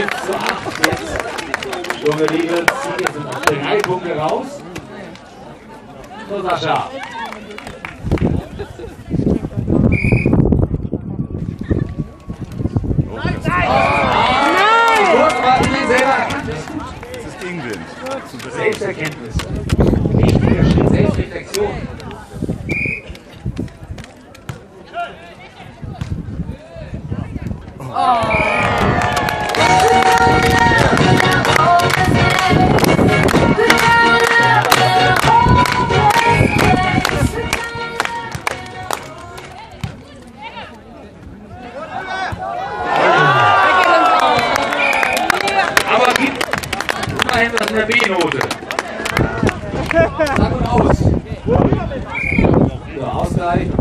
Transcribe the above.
11:8 jetzt. Junge Liebe, Ziege sind auf 3 Punkte raus. So, Sascha. Das ist Gegenwind. Selbsterkenntnis. Wichtiger Schritt, Selbstreflexion. Aber gib immerhin das eine B-Note. Sag und aus. So, Ausgleich.